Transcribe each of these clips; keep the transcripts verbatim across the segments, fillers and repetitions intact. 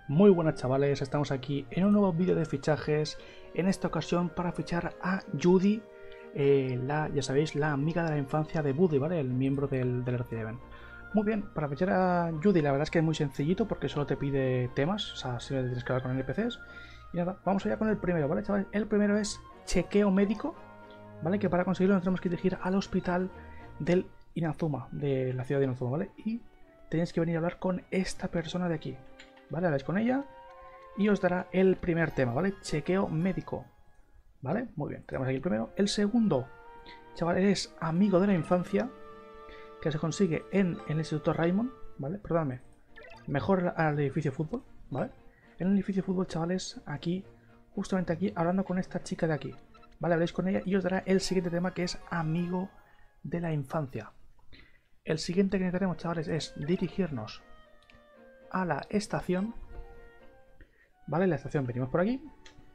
Muy buenas chavales, estamos aquí en un nuevo vídeo de fichajes, en esta ocasión para fichar a Judy, eh, la, ya sabéis, la amiga de la infancia de Buddy, ¿vale? El miembro del, del Resident. Muy bien, para fichar a Judy la verdad es que es muy sencillito porque solo te pide temas, o sea, si tienes que hablar con N P Cs. Y nada, vamos allá con el primero, ¿vale chavales? El primero es chequeo médico, ¿vale? Que para conseguirlo nos tenemos que dirigir al hospital del Inazuma, de la ciudad de Inazuma, ¿vale? Y tenéis que venir a hablar con esta persona de aquí. ¿Vale? Habláis con ella y os dará el primer tema, ¿vale? Chequeo médico, ¿vale? Muy bien, tenemos aquí el primero. El segundo, chavales, es amigo de la infancia, que se consigue en el Instituto Raymond, ¿vale? Perdóname, mejor al edificio fútbol, ¿vale? En el edificio fútbol, chavales, aquí, justamente aquí, hablando con esta chica de aquí, ¿vale? Habláis con ella y os dará el siguiente tema, que es amigo de la infancia. El siguiente que necesitaremos, chavales, es dirigirnos a la estación, ¿vale? La estación, venimos por aquí,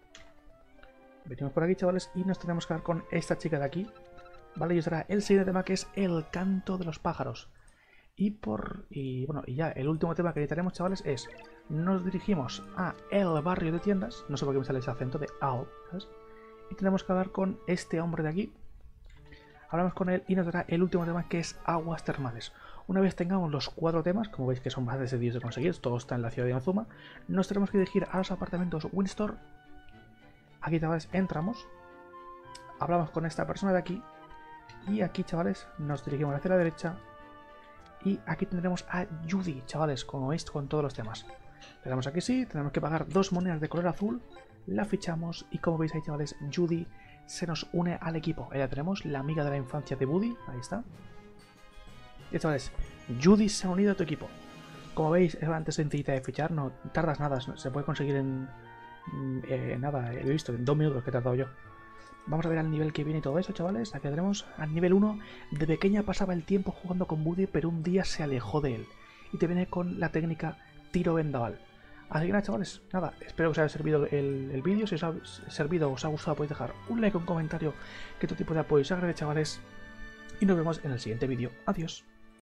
venimos por aquí, chavales, y nos tenemos que dar con esta chica de aquí, ¿vale? Y os dará el siguiente tema, que es el canto de los pájaros. Y por y bueno, y ya el último tema que necesitaremos, chavales, es nos dirigimos a el barrio de tiendas, no sé por qué me sale ese acento de ao, ¿sabes? Y tenemos que hablar con este hombre de aquí. Hablamos con él y nos dará el último tema, que es aguas termales. Una vez tengamos los cuatro temas, como veis que son más de sencillos de conseguir, todo está en la ciudad de Inazuma, nos tenemos que dirigir a los apartamentos Windsor. Aquí, chavales, entramos, hablamos con esta persona de aquí, y aquí, chavales, nos dirigimos hacia la derecha, y aquí tendremos a Judy, chavales, como veis, con todos los temas. Le damos aquí sí, tenemos que pagar dos monedas de color azul, la fichamos, y como veis ahí, chavales, Judy se nos une al equipo. Ya tenemos la amiga de la infancia de Buddy, ahí está. Y chavales, Judy se ha unido a tu equipo. Como veis, es bastante sencillita de fichar, no tardas nada, se puede conseguir en eh, nada, lo he visto, en dos minutos que he tardado yo. Vamos a ver al nivel que viene y todo eso, chavales. Aquí tenemos al nivel uno. De pequeña pasaba el tiempo jugando con Buddy, pero un día se alejó de él. Y te viene con la técnica tiro vendaval. Así que nada, chavales, nada, espero que os haya servido el, el vídeo. Si os ha servido o os ha gustado, podéis dejar un like o un comentario, que todo tipo de apoyo os agrade, chavales. Y nos vemos en el siguiente vídeo. Adiós.